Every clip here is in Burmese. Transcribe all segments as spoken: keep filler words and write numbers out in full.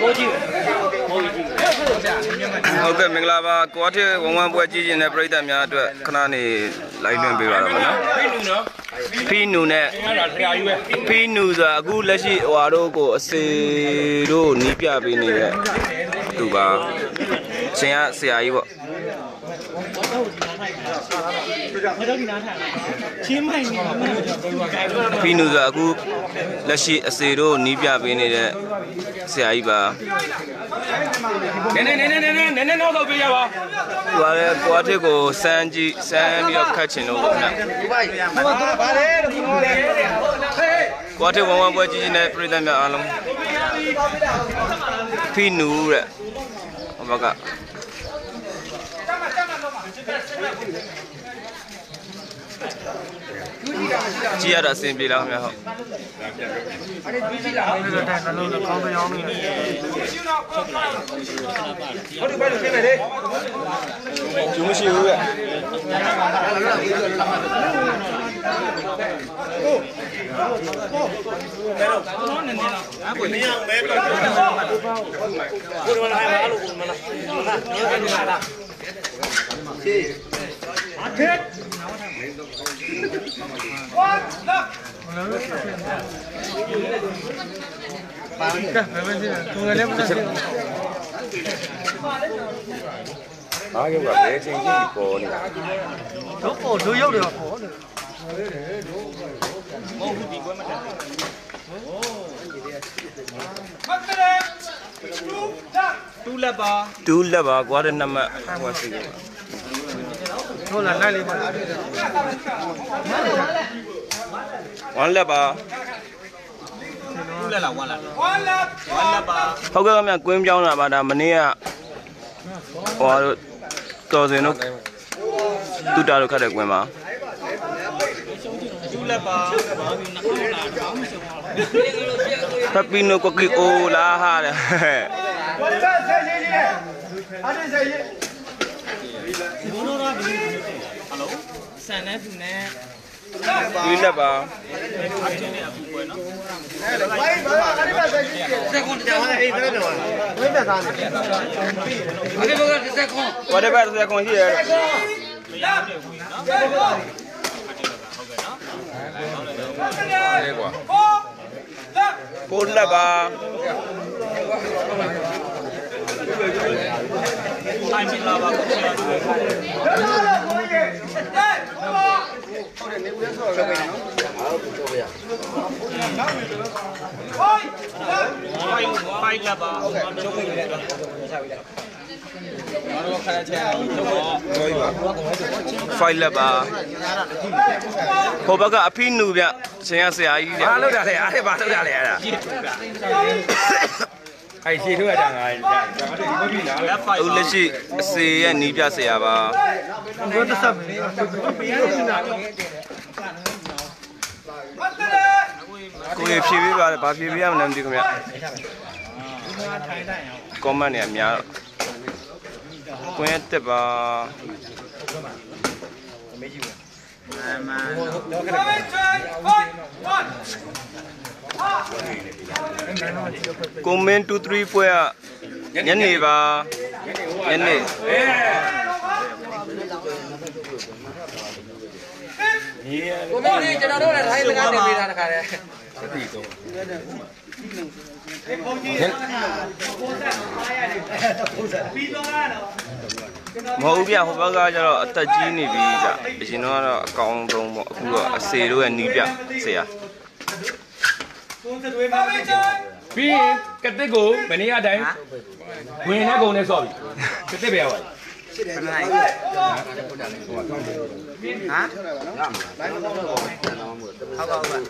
Okay, Minglava, quarter one boy in the bread and yard, Kanani, like them be right. Pinune, Pinuza, good leshy or Arogo, say, do Nipia be near Tuba. Say, say, I will. Pinuza, good leshy, a zero, Nipia be near Saiba. Quatico, Sanji, Sam, you're catching over now. Quarter one boy in that rhythm alum. Pinu, oh my god. Chia đã xin bị làm sao? Chúng siêu vậy. À cái quả bé trên cái cổ này. Chỗ cổ thứ yếu được cổ được. Tu là ba. Tu là ba quá đến năm ạ. Quá xinh. Thôi là này đi mà. One là ba. Tu là là one là. One là. One là ba. Không có mấy quên nhau là bà đã mình đi à. Or to the no two dollar cut when ma. Tapi no koki o la ha. Hello. Sana tu ne. Tuy là bà. What about the second here? Bốn là bà. Phai là bà. Hồ bác cả pin nụ vậy, xem xem ai. Ba lâu ra này, ai ba lâu ra này à? Ai chỉ thôi chẳng ai. Ừ lấy gì, xe ní bia xe à bà. Cô ấy phi với bà, bà phi với em làm gì không ạ? Comment này nhá. Quen tiếp bà. Comment two three four à. Nhấn này bà. Nhấn này. Cô bố đi cho nó đó là thấy mình ăn được gì ra cả đấy. Mẫu bia hôm bữa ra cho nó tách chi này vì chỉ nó là còn đồng một của xe đôi anh bia xe à. Vì cái tết cổ bên này ở đây, bên này cổ này sao? Cái tết béo vậy. Hả? Không không ạ.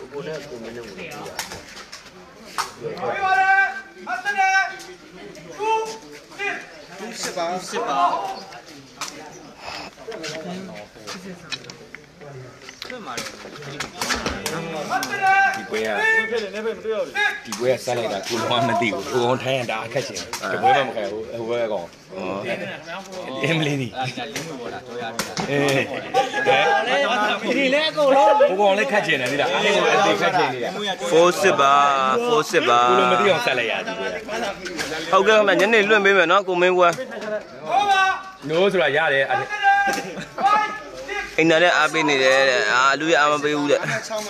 ဒီပွဲကဒီပွဲကဆက်လိုက်တာကိုလုံးဝမသိဘူးကိုလုံးထိုင်းရတာအခက်ချင်းဒီပွဲမှမခဲဘူးဟိုဘဲကောင်အင်းမလီနီအေးဒီလေကိုလုံးကိုကောင်လည်းခက်ချင်တယ်ဒီလားအားလုံးအသေးခက်ချင်နေတာ four sixပါ four sixပါကိုလုံးမသိအောင်ဆက်လိုက်ရဒီပွဲဟုတ်ကဲ့ခင်ဗျညနေလွှင့်ပေးမယ်နော်ကိုမင်းကွယ်နိုးဆိုတာရတယ်အဲ့အိမ်နဲ့အားပေးနေတယ်တဲ့အာလူရအားမပေးဘူးတဲ့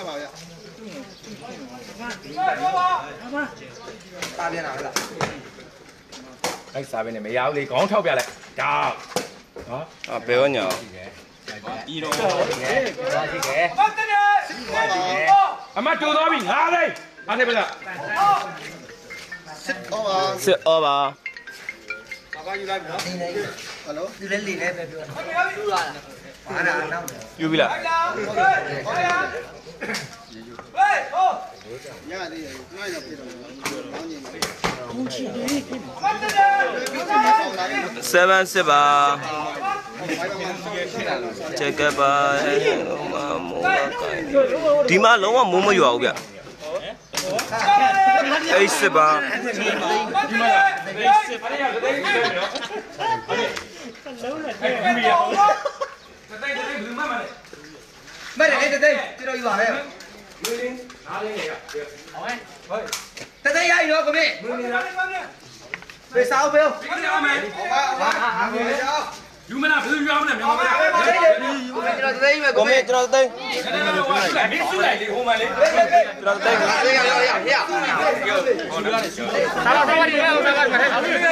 အဲ့စားပဲနဲ့မရဘူးလေခေါင်းထောက်ပြလိုက်ဒါနော်အာဘယ်ရောညာဤတော့အမတူသွားပြီငါးလေးအားနေပါလားစစ်အောပါယူလဲလေလဲပဲပြောယူလာတာဘာနာနောက်ယူပြီလား seven sixပါချက်ကပ်ပါဒီမှာလုံးဝမိုးမရွာဘူးဗျeight sixပါမရတဲ့တဲ့တိတော့ယူပါမယ်တဲ့တဲ့ရရောကိုမေဖေးစားဖေးယူမလားဘယ်လိုယူအောင်လဲမြန်မာမလားကျွန်တော်တဲ့ကြီးပဲကိုကိုမေမေကျွန်တော်သိမင်းစုလိုက်လေဟိုမှာလေကျွန်တော်သိရရရရရစားပါစားပါဒီမဲ့ဟိုဘက်ကမှာပါလေဟဲ့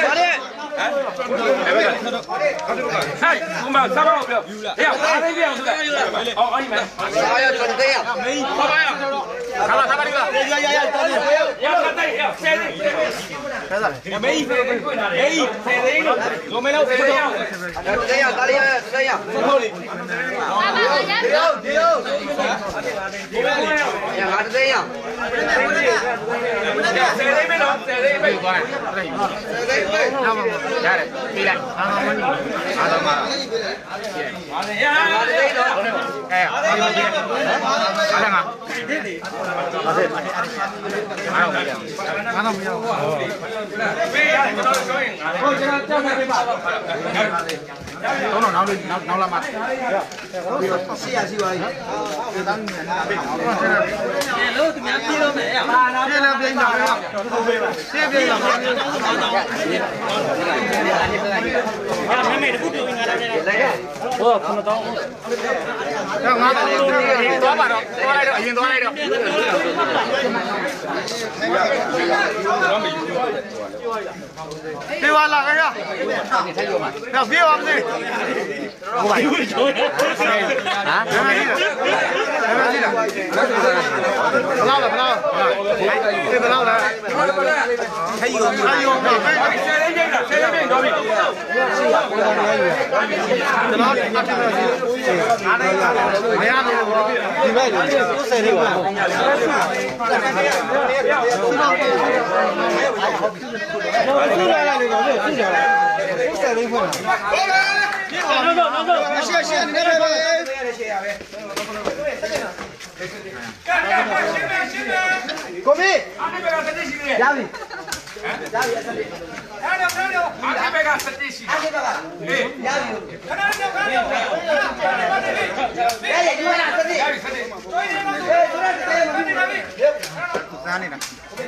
ဟိုမှာစားပါဦးပြောယူလားဟဲ့အားလေးပြောင်းဆိုတာအော်အဲ့ဒီမှာစားရကျွန်တော်တဲ့ရမေးပါပါရစားပါစားပါဒီကရရရတော်တယ်ရကတဲ့ရဆယ်လေးဆယ်လေးမေးဖေးဖွင့်လာတယ်မေးဆယ်လေးလို့လိုမဲလို့ဆယ်လေးတဲ့ရတားရတဲ့ရဟုတ်လေဒီရောဒီရောရငါတဲ့ရဆယ်လေးပဲနော်ဆယ်လေးပဲသွားတယ်တဲ့ပဲနာမရတယ်ပြေးလိုက်အားမမနီအားတော့မှာပါလေရငါတဲ့တော့အဲအားမပြေးအားငါအားတော့မရဘူးဖေးရကျွန်တော်ပြောရင်ငါဟုတ်ကျွန်တော်ကြောက်နေပါတော့တော့နောက်နောက်နောက်လာမှာစီရစီပါလိဒီတန်းနေတာပြေလို့သူများပြေလို့မယ်ရပြေလို့ပြင်တာဟုတ်ပြီပါပြေပြေလာပါဟာမမေတခုပြောငါလာတယ်ဟောခုနတော့တော့ငါတော့ပါတော့သွားလိုက်တော့အရင်သွားလိုက်တော့ပြေပါလာခင်ဗျာတော့ပြေပါမသိဟိုပါယူချိုးဟမ်ဘယ်မှာရှိလဲဘယ်မှာရှိလဲဘယ်လောက်လဲဘယ်လောက်ဘယ်လောက်လဲထိုင်ယူထိုင်ယူဆယ်လေးကျိတ်တာဆယ်လေးကျိတ်တော့ပြီကျွန်တော်ဒီမှာပြပါစီငါးနိုင်ပါမရဘူးဒီဘက်ဆယ်လေးပါစီမောင်းဆူလာလာလေကောဆူလာလာဆယ်လေးဖွင့်လာနော်နော်နော်ရှေ့ရှေ့နေတယ်ပဲရှေ့ရပဲကိုမီအားနေဘက်ကစတိရှိတယ်ရပြီဟမ်ရပြီစတိအဲ့တော့ခဏတော့အားနေဘက်ကစတိရှိအားနေဘက်ကဟေးရပြီခဏတော့ခဏတော့ရရဒီမှာစတိရပြီစတိတွိုင်းနေမှာဟေးဆိုရတဲ့မင်းနေပြီစားနေတာ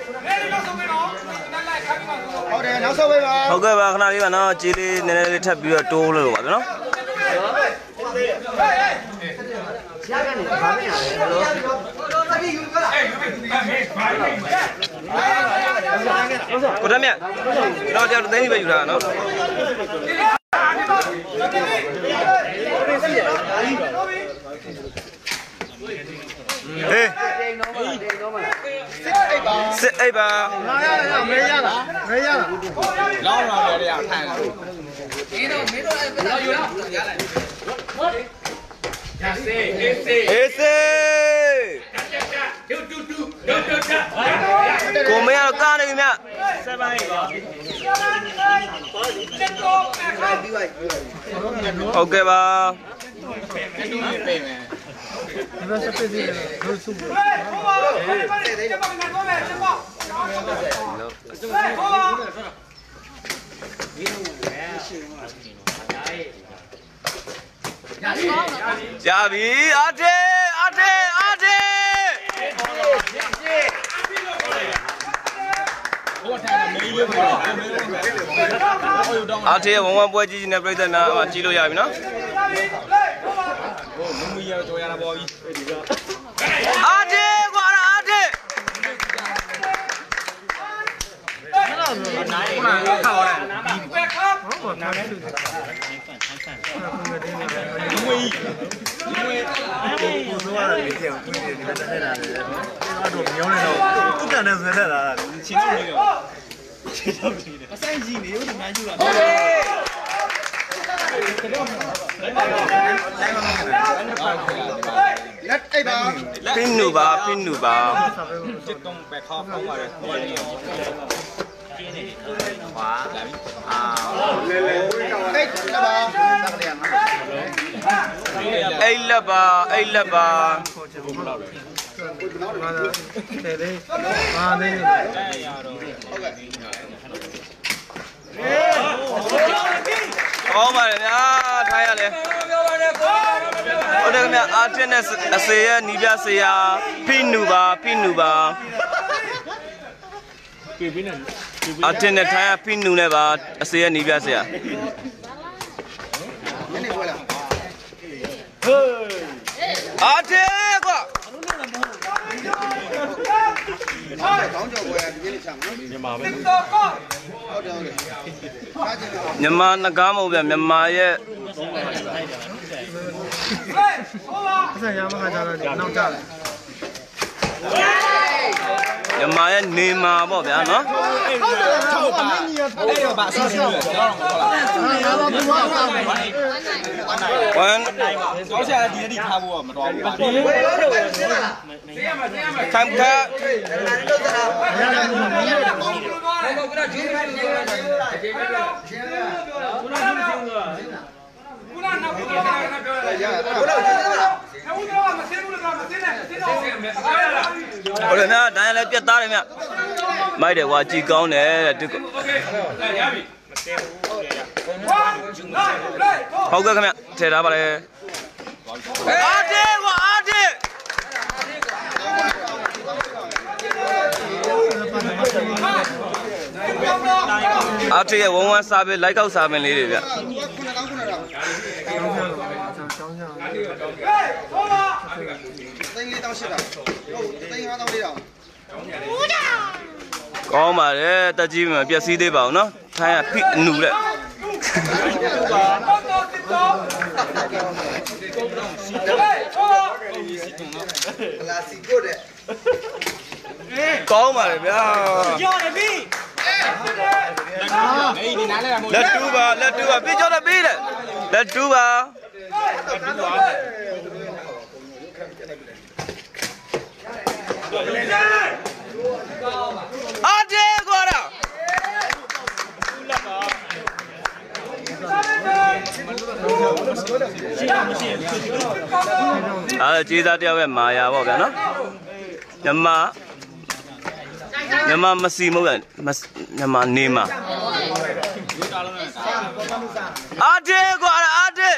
ဟုတ်တယ်နောက်ဆုံးပဲပါဟုတ်ကဲ့ပါခဏလေးပါနော်ကြေးလေးနည်းနည်းလေးထပ်ပြီးတော့တိုးလို့ပါဗျာနော်ရကနေဘာမရလဲလို့တတိယူကလားအေးယူပြီဘာလဲကိုတမ်းမြတ်တော့ကြောက်သိန်းပဲယူတာနော်ဟေးစစ်အိပ်ပါငါရတယ်မဲရတာမဲရတာလောင်းလာတယ်ရထိုင်လာဒီတော့မင်းတို့အဲ့ဒါယူရရလိုက်ရစေအေးစေအေးစေတူတူတူတူတူကိုမရတော့ကားနေပြီမြတ်ဆက်ပါရေးပါဟုတ်ကဲ့ပါ加比阿姐阿姐阿姐。阿姐，我我不会记那不在那，我记录下面喏。阿姐，过来阿姐。拼努吧，拼努吧。哎了吧，哎了吧。好嘛，呀，睇下你。我哋咁樣阿珍呢四啊，你邊四啊？拼努吧，拼努吧。阿珍呢睇下拼努呢吧，四啊，你邊四啊？阿姐個。မြန်မာနဂါမဟုတ်ဗျမြန်မာရဲ့ဆက်ရမှာကြတော့နောက်ကြတယ်မြန်မာရဲ့နေမှာပေါ့ဗျာနော်ဟုတ်တယ်ဟုတ်ပါအဲ့တော့ဗာအစီအစဉ်တွေကျွန်တော်တို့ဟုတ်လားဝမ်ကောက်ဆက်ဒီနေ့ထားဖို့မတော်ဘူးပါခံကဟုတ်တယ်များတိုင်းလည်းပြတ်သားတယ်မြမိုက်တယ်ကွာကြည်ကောင်းတယ်တဲ့တူဟုတ်ကဲ့ခင်ဗျထည့်ထားပါလေအားတေးကွာအားတေးအားတေးရဲ့ဝန်းဝန်းစားပဲလိုက်ကောက်စားမင်းလေးတွေဗျကောင်းပါတယ်တက်ကြီးမှာပြက်စီးသေးပါအောင်နော်ထိုင်းကဖိအနူလက်ကောင်းပါတယ်ဗျာလက်တူပါလက်တူပါပြကြောတော့ပြီးတယ်လက်တူပါ阿姐过来。啊，接着钓个马呀，我看喏，人马，人马没事冇人，没人马你嘛。阿姐过来，阿姐。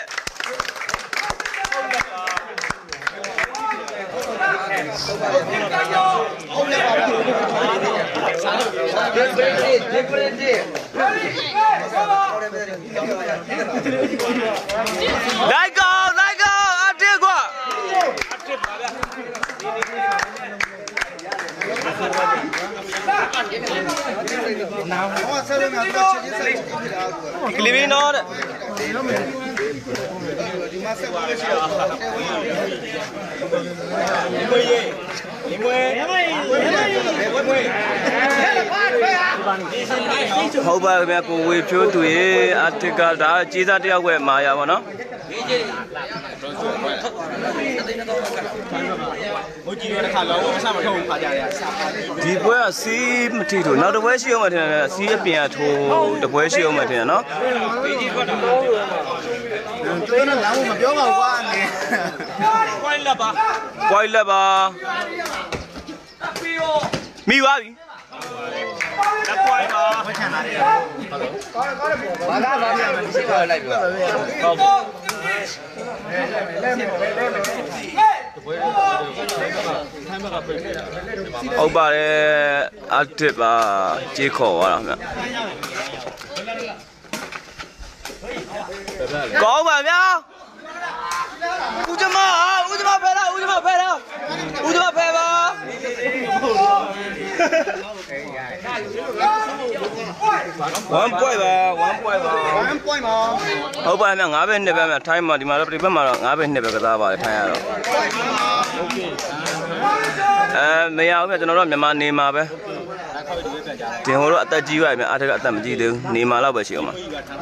来个，来个，阿爹过。里面拿的。ဟုတ်ပါဗျာကိုဝေဖြိုးသူရေအတကဒါကြေးစားတယောက်ပဲမာယာပေါ့နော်ဟိုကြည့်ရတဲ့ခါလောမဆမထုတ်ခါကြရဒီပွဲကစီးမထီထိုးနောက်တစ်ပွဲရှိအောင်မထင်တယ်စီးအပြင်ကထိုးတစ်ပွဲရှိအောင်မထင်တယ်နော်သူကလည်းလာမပြောပါဘူးကွာနေလက်ပါကွိုက်လက်ပါမိပါပြီလက်ကွိုင်းပါဘာချန်လာတယ်ဘာသာဘာပြန်မရှိပါလိုက်ပြောဟုတ်ဟုတ်ပါတယ်အတစ်ပါကြေးခေါ်သွားတာခင်ဗျကောင်းပါဗျာဦးကျမဦးကျမဖဲလားဦးကျမဖဲလားဦးကျမဖဲပါone point ပါ one point ပါ one point ပါဟုတ်ပါဗျာ၅ဘက်နှစ်ဘက်မှာထိုင်းမှာဒီမှာတော့ဒီဘက်မှာတော့၅ဘက်နှစ်ဘက်ကစားပါတယ်ထိုင်းရတော့အဲမရဘူးဗျကျွန်တော်တို့မြန်မာနေမှာပဲတင်ဟိုတော့အသက်ကြီးပါဗျာအားထက်ကအသက်မကြီးသေးဘူးနေမှာတော့ပဲရှိအောင်ပါ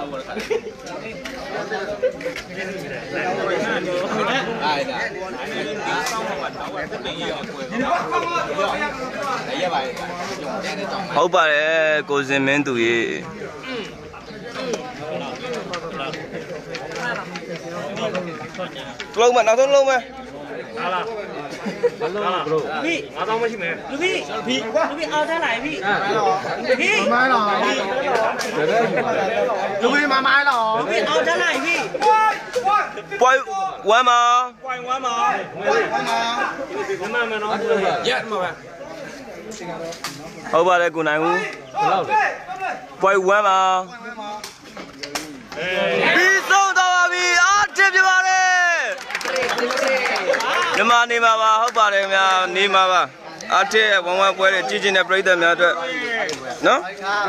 ဟုတ်ပါတယ်ကိုစင်မင်းသူရေလုံးမနောက်ဆုံးလုံးမဟာလားဟာလားဘရိုพี่ငါတော့မရှိမယ်လူพี่พี่လူพี่เอาเท่าไหร่พี่พี่မိုင်းလားလူကြီးမမိုင်းလားလူพี่เอาเท่าไหร่พี่ပွိုင်းဝမ်းပါပွိုင်းဝမ်းပါဝမ်းပါမမနော်ရက်မှာဟုတ်ပါတယ်ကိုနိုင်ဦးဘယ်လောက်လဲပွိုင်းဝမ်းပါပြီးဆုံးတော့ပါပြီအားတင်ပြပါတယ်မြန်မာနေမှာပါဟုတ်ပါတယ်ခင်ဗျာနေမှာပါအားထက်ဝမ်းဝမ်းပွဲတွေကြည်ကျင်တဲ့ပြည်သက်များအတွက်နော်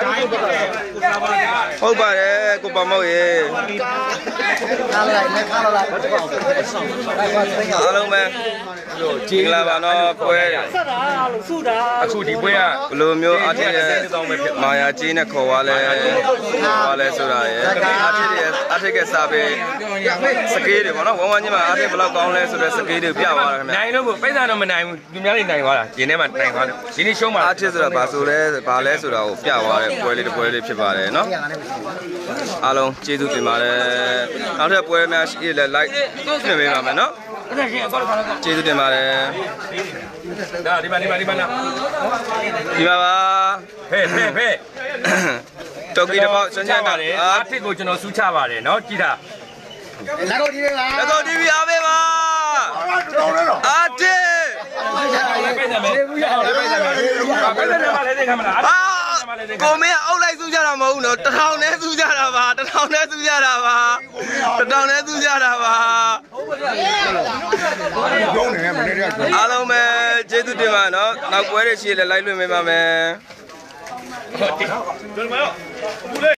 ဟုတ်ပါတယ်ကိုပါမောက်ရေအားလိုက်လက်ခါလိုက်အားလုံးပဲကြည်လာပါနော်ပွဲဆက်တာလို့စုတာအခုဒီပွဲကဘယ်လိုမျိုးအားထက်ရဲ့မာယာကြီးနဲ့ခေါ်သွားလဲခေါ်လဲဆိုတာရယ်အားထက်ရဲ့အားထက်ကစားပေးစကေးတွေပေါ့နော်ဝမ်းဝမ်းချင်းမှာအားထက်ဘယ်လောက်ကောင်းလဲဆိုတော့စကေးတွေပြသွားတယ်ခင်ဗျာနိုင်တော့ကိုပိတ်တာတော့မနိုင်ဘူးလူများတွေနိုင်သွားတာဒီနေ့မှနိုင်သွားတယ်ဒီနေ့ရှုံးမှာအားထက်ဆိုတာဘာဆိုလဲဘာလဲဆိုတာကိုပြသွားတဲ့ပွဲလေးတစ်ပွဲလေးဖြစ်ပါတယ်နော်အားလုံးကျေးဇူးတင်ပါတယ်နောက်ထပ်ပွဲများရှိလဲ like ပြင်ပေးပါမယ်နော်ကျေးဇူးတင်ပါတယ်ဒါဒီမှာဒီမှာဒီမှာလားဒီမှာပါဖဲဖဲဖဲတော်ကီတော့ဆွမ်းချမ်းတာအားထစ်ကိုကျွန်တော်စူးချပါတယ်နော်ကြည့်တာလက်ကုပ်တီးပါလက်ကုပ်တီးအားပေးပါအားတစ်ပိတ်တယ်မယ်ပိတ်တယ်မယ်ပိတ်တယ်မယ်လည်းသိခံမလားကိုမင်းအုပ်လိုက်စူးကြတာမဟုတ်ဘူးနော်တထောင်နဲ့စူးကြတာပါတထောင်နဲ့စူးကြတာပါတထောင်နဲ့စူးကြတာပါအားလုံးပဲကျေးဇူးတင်ပါနော်နောက်ပွဲတွေရှိလဲလိုက်လွှင့်ပေးပါမယ်ဟုတ်တယ်